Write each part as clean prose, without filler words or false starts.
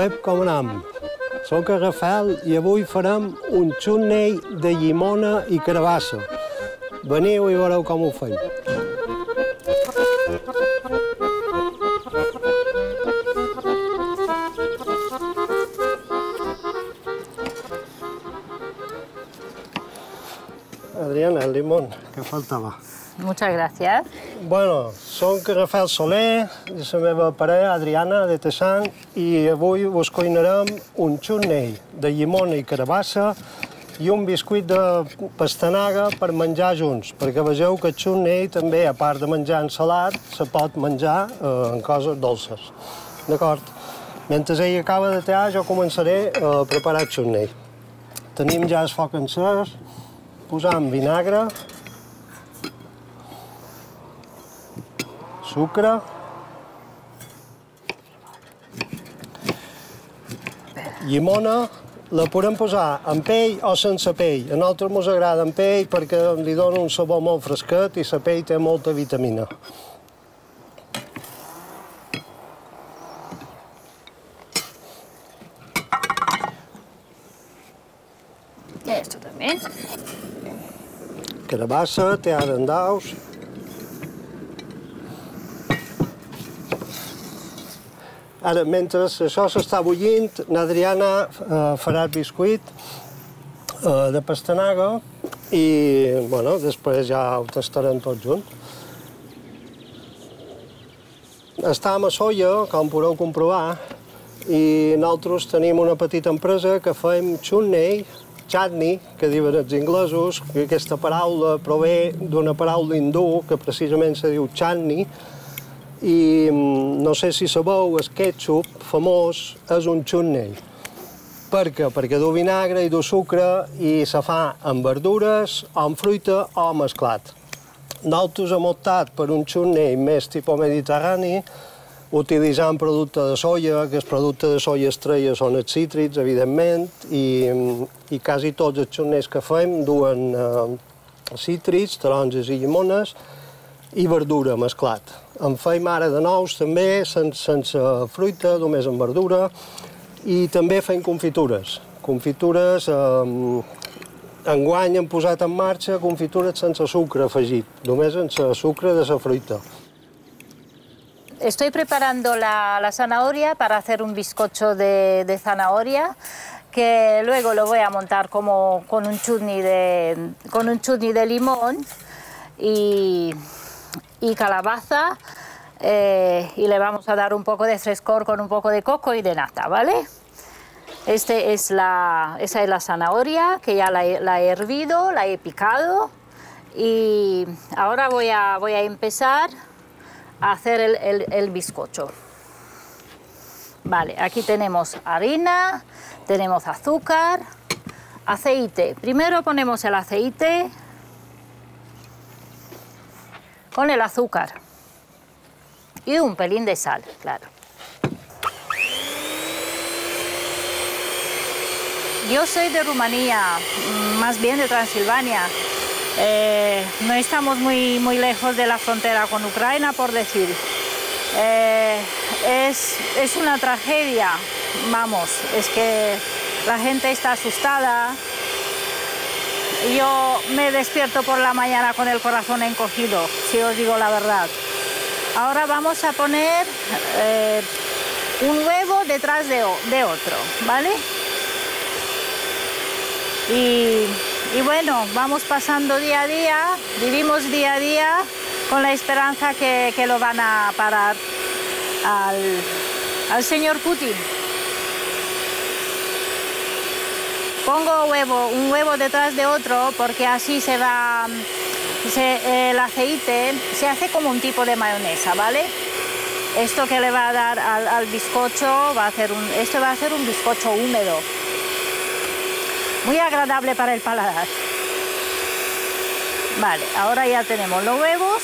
Ep, com anem? Soc a Rafael i avui farem un xutney de llimona i carabassa. Veniu i veureu com ho fem. Adriana, el limón, que faltava. Muchas gracias. Bueno, soc Rafael Soler, i la meva parella, Adriana, de Tessant, i avui vos cuinarem un xutney de llimona i carabassa i un biscuit de pastanaga per menjar junts, perquè vegeu que el xutney també, a part de menjar en salat, se pot menjar en coses dolces. D'acord? Mentre ell acaba de tear, jo començaré a preparar el xutney. Tenim ja el foc encès, posam vinagre, sucre, llimona, la podem posar amb pell o sense pell. A nosaltres ens agrada amb pell perquè li dona un sabor molt fresquet i la pell té molta vitamina. Esto también. Carabassa, teada en daus. Ara, mentre això s'està bullint, l'Adriana farà el biscuit de pastanaga i, bueno, després ja ho tastarem tot junt. Estem a Sóller, com podeu comprovar, i nosaltres tenim una petita empresa que fem xutney, chutney, que diuen els inglesos, que aquesta paraula prové d'una paraula hindú que precisament se diu chutney, i no sé si sabeu, el ketchup famós és un xutney. Per què? Perquè du vinagre i du sucre i se fa amb verdures, o amb fruita o mesclat. Nosaltres hem optat per un xutney més tipus mediterrani, utilitzant producte de soia, que els productes de soia estrella són els cítrics, evidentment, i quasi tots els xutneys que fem duen cítrics, taronges i llimones, i verdura mesclat. En feim ara de nous també, sense fruita, només amb verdura, i també fem confitures. Confitures, enguany hem posat en marxa confitures sense sucre afegit, només sense sucre de la fruita. Estoy preparando la zanahoria para hacer un bizcocho de zanahoria, que luego lo voy a montar como con un chutney de limón y calabaza, y le vamos a dar un poco de frescor con un poco de coco y de nata, ¿vale? Esa es la zanahoria, que ya la he hervido, la he picado, y ahora voy a empezar a hacer el bizcocho. Vale, aquí tenemos harina, tenemos azúcar, aceite. Primero ponemos el aceite con el azúcar y un pelín de sal, claro. Yo soy de Rumanía, más bien de Transilvania. No estamos muy lejos de la frontera con Ucrania, por decir. Es una tragedia, vamos, es que la gente está asustada. Yo me despierto por la mañana con el corazón encogido, si os digo la verdad. Ahora vamos a poner un huevo detrás de otro, ¿vale? Y bueno, vamos pasando día a día, vivimos día a día con la esperanza que lo van a parar al señor Putin. Pongo un huevo detrás de otro porque así el aceite se hace como un tipo de mayonesa, ¿vale? Esto que le va a dar al bizcocho esto va a ser un bizcocho húmedo. Muy agradable para el paladar. Vale, ahora ya tenemos los huevos.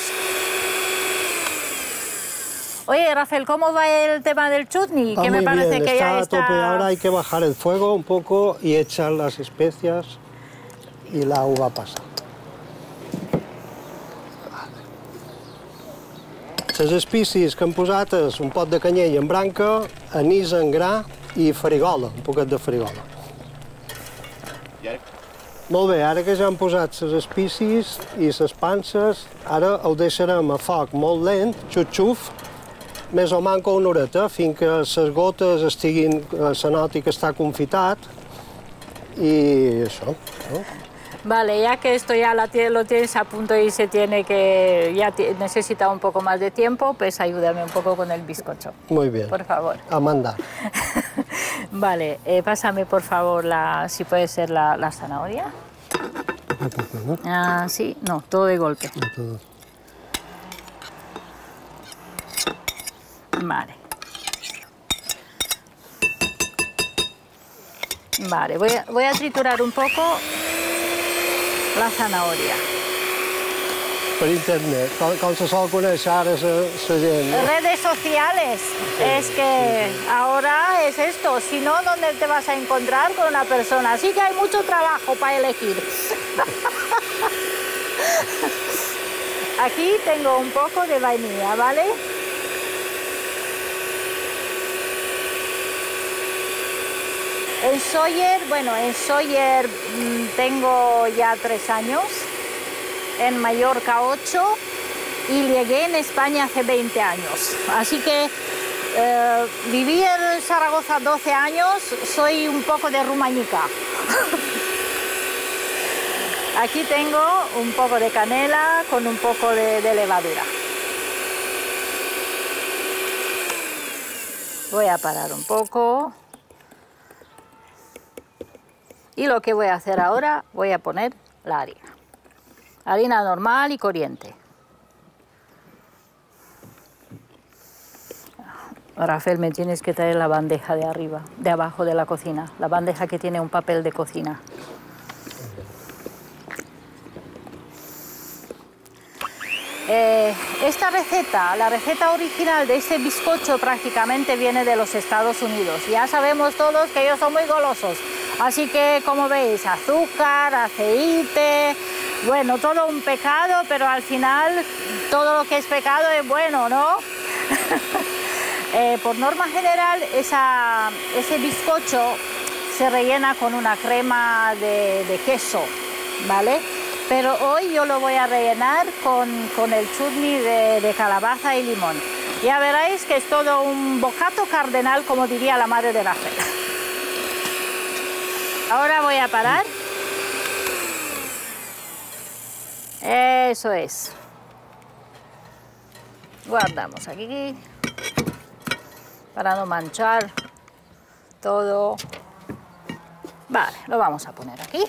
Oye, Rafael, ¿cómo va el tema del chutney? Que me parece que ya está a tope. Ahora hay que bajar el fuego un poco y echar las especias y la uva pasa. Les espècies que hem posat és un pot de canyella en branca, anís en gra, i farigola, un poquet de farigola. Molt bé, ara que ja hem posat les espècies i les panses, ara el deixarem a foc molt lent, xuf-xuf, més o manco una horeta, fins que les gotes estiguin, se noti que està confitat, y eso, ¿no? Vale, ya que esto ya lo tienes a punto y se tiene que, ya necesita un poco más de tiempo, pues ayúdame un poco con el bizcocho. Muy bien. Por favor. A mandar. Vale, pásame por favor, si puede ser la zanahoria. Ah, sí, no, todo de golpe. Vale. Vale, voy a triturar un poco la zanahoria. Per internet, com se sol conèixer ara la gent. Redes sociales, es que ahora es esto, si no, ¿dónde te vas a encontrar con una persona? Así que hay mucho trabajo para elegir. Aquí tengo un poco de vainilla, ¿vale? En Sawyer tengo ya 3 años, en Mallorca 8 y llegué en España hace 20 años. Así que viví en Zaragoza 12 años, soy un poco de rumanica. Aquí tengo un poco de canela con un poco de levadura. Voy a parar un poco. Y lo que voy a hacer ahora, voy a poner la harina. Harina normal y corriente. Rafael, me tienes que traer la bandeja de arriba, de abajo de la cocina. La bandeja que tiene un papel de cocina. Esta receta, la receta original de este bizcocho prácticamente viene de los Estados Unidos. Ya sabemos todos que ellos son muy golosos. Así que, como veis, azúcar, aceite, bueno, todo un pecado, pero al final todo lo que es pecado es bueno, ¿no? Por norma general, ese bizcocho se rellena con una crema de queso, ¿vale? Pero hoy yo lo voy a rellenar con el chutney de calabaza y limón. Ya veréis que es todo un bocato cardenal, como diría la madre de Rafael. Ahora voy a parar. Eso es. Guardamos aquí para no manchar todo. Vale, lo vamos a poner aquí.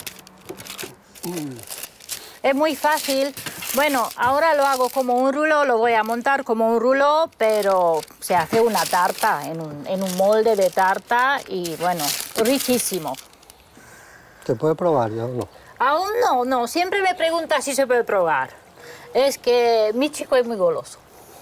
Es muy fácil. Bueno, ahora lo hago como un rulo, lo voy a montar como un rulo, pero se hace una tarta en un molde de tarta y bueno, riquísimo. ¿Se puede probar ya o no? Aún no. Siempre me pregunta si se puede probar. Es que mi chico es muy goloso.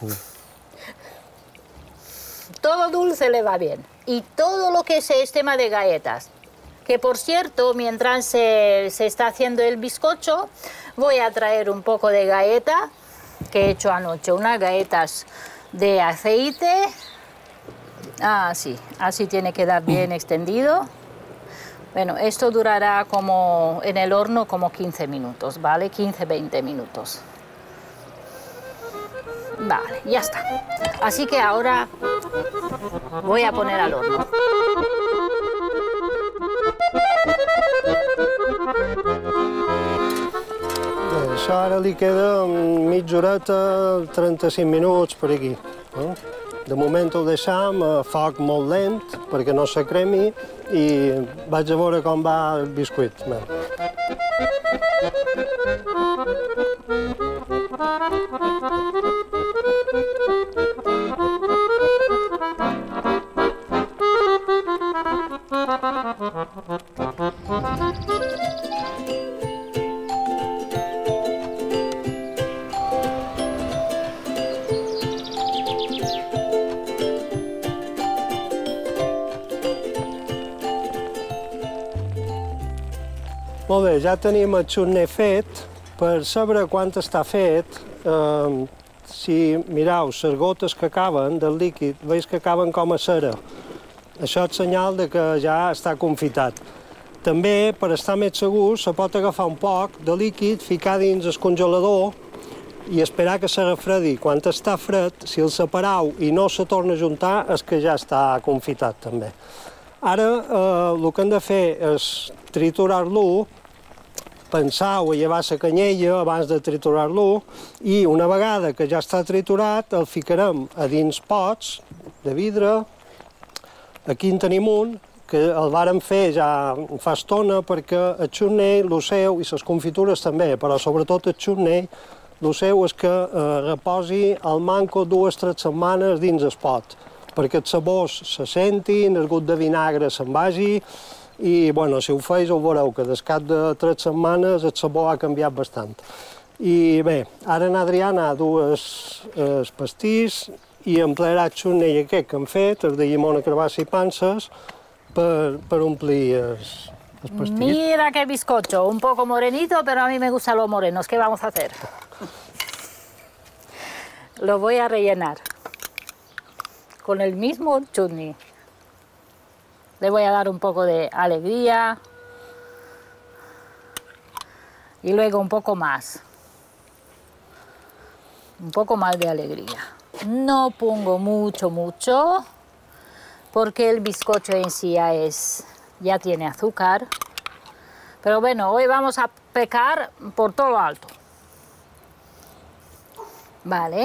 Todo dulce le va bien. Y todo lo que es tema de galletas. Que por cierto, mientras se está haciendo el bizcocho, voy a traer un poco de galleta que he hecho anoche. Unas galletas de aceite. Así tiene que dar bien extendido. Bueno, esto durará como en el horno como 15 minutos, ¿vale? 15-20 minutos. Vale, ya está. Así que ahora voy a poner al horno. Això ara li queda mitja horeta, 35 minuts per aquí. De moment ho deixam a foc molt lent perquè no se cremi i vaig a veure com va el biscuit. Molt bé, ja tenim el chutney fet. Per saber quant està fet, si mireu les gotes que acaben del líquid, veus que acaben com a cera. Això és senyal de que ja està confitat. També, per estar més segur, se pot agafar un poc de líquid, ficar dins el congelador i esperar que se refredi. Quan està fred, si el separau i no se torna a juntar, és que ja està confitat també. Ara el que hem de fer és triturar-lo, pensar-ho a llevar la canyella abans de triturar-lo i una vegada que ja està triturat el ficarem a dins pots de vidre. Aquí en tenim un que el vàrem fer ja fa estona perquè el xutnell, el seu i les confitures també, però sobretot el xutnell, el seu és que reposi al manco 2 o 3 setmanes dins el pot, perquè els sabors se sentin, el gust de vinagre se'n vagi i, bueno, si ho feis ho veureu que des cap de 3 setmanes el sabor ha canviat bastant. I bé, ara en Adriana du el pastís i emplearà el xutnell aquest que hem fet, el de llimona, carbassa i panses, per omplir el pastís. Mira qué bizcocho, un poco morenito, pero a mí me gustan los morenos. ¿Qué vamos a hacer? Lo voy a rellenar con el mismo chutney. Le voy a dar un poco de alegría y luego un poco más de alegría. No pongo mucho, porque el bizcocho en sí ya tiene azúcar. Pero bueno, hoy vamos a pecar por todo lo alto. Vale.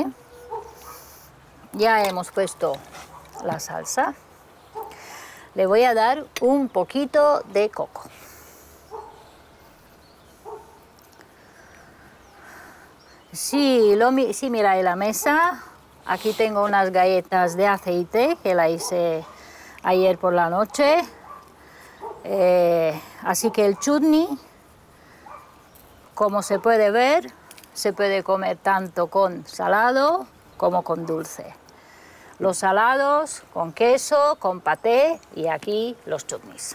Ya hemos puesto la salsa. Le voy a dar un poquito de coco. Si miráis la mesa, aquí tengo unas galletas de aceite que la hice ayer por la noche. Así que el chutney, como se puede ver, se puede comer tanto con salado como con dulce. Los salados con queso, con paté y aquí los chutneys.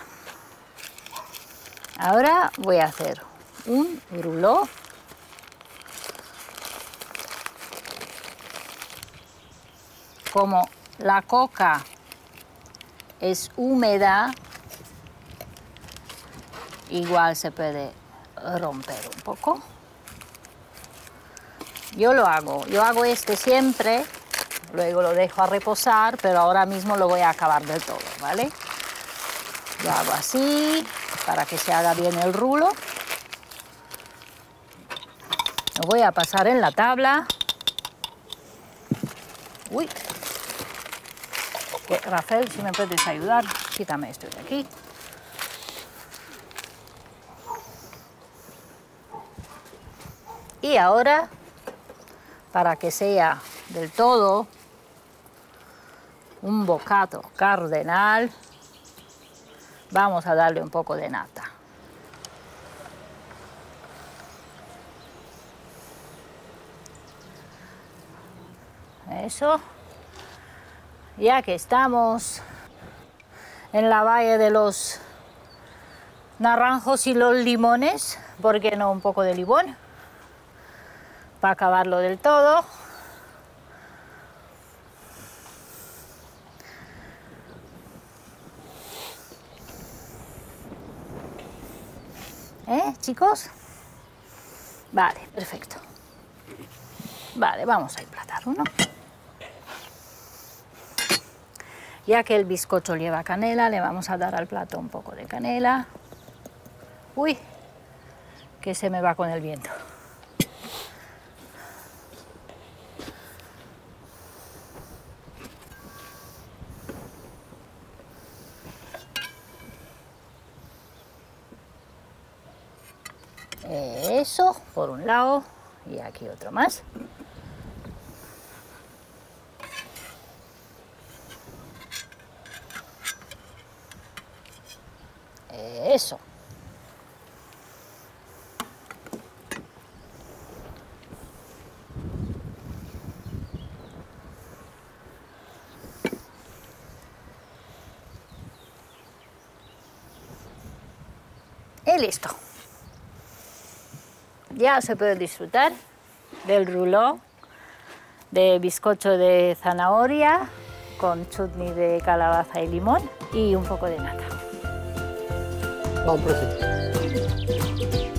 Ahora voy a hacer un rouleau. Como la coca es húmeda, igual se puede romper un poco. Yo hago este siempre, luego lo dejo a reposar, pero ahora mismo lo voy a acabar del todo, ¿vale? Lo hago así, para que se haga bien el rulo. Lo voy a pasar en la tabla. Uy. Rafael, si me puedes ayudar, quítame esto de aquí. Y ahora, para que sea del todo un bocado cardenal, vamos a darle un poco de nata. Eso. Ya que estamos en la valle de los naranjos y los limones, ¿por qué no un poco de limón? Para acabarlo del todo. Chicos? Vale, perfecto. Vale, vamos a emplatar uno. Ya que el bizcocho lleva canela, le vamos a dar al plato un poco de canela. Uy, que se me va con el viento. Eso, por un lado, y aquí otro más. Eso. Y listo. Ya se puede disfrutar del rouleau de bizcocho de zanahoria con chutney de calabaza y limón y un poco de nata. Bon profit.